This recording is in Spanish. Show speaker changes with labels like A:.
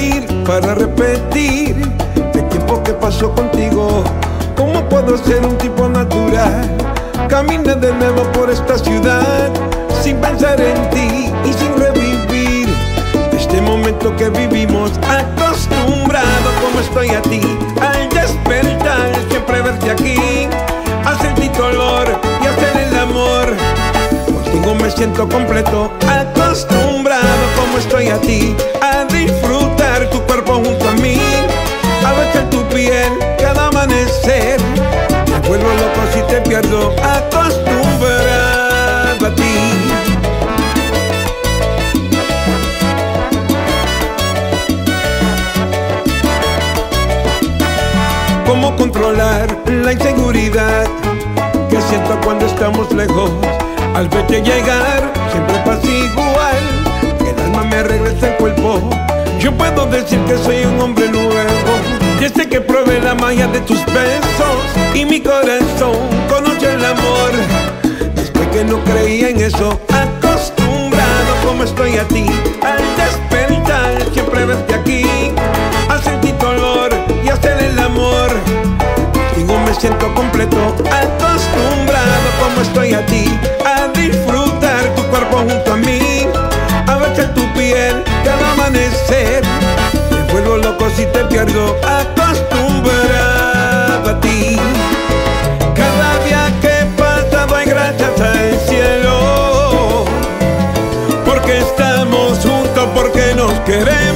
A: vivir para repetir el tiempo que pasó contigo. ¿Cómo puedo ser un tipo natural? Caminé de nuevo por esta ciudad sin pensar en ti y sin revivir este momento que vivimos. Acostumbrado como estoy a ti, al despertar siempre verte aquí, a sentir tu olor y hacer el amor. Contigo me siento completo. Acostumbrado como estoy a ti, a disfrutar tu cuerpo junto a mí, a besar tu piel cada amanecer. Me vuelvo loco si te pierdo. Acostumbrado a ti. ¿Cómo controlar la inseguridad que siento cuando estamos lejos? Al verte llegar siempre pasa igual, el alma me regresa al cuerpo. Yo puedo decir que soy un hombre nuevo desde que probé la magia de tus besos, y mi corazón conoce el amor después que no creía en eso. Acostumbrado como estoy a ti, al despertar siempre verte aquí, a sentir tu olor y hacer el amor. Contigo me siento completo. Acostumbrado como estoy a ti, a disfrutar tu cuerpo junto a mí, a besar tu piel cada amanecer. Me vuelvo loco si te pierdo. Acostumbrado a ti. Cada día que pasa doy gracias al cielo, porque estamos juntos, porque nos queremos.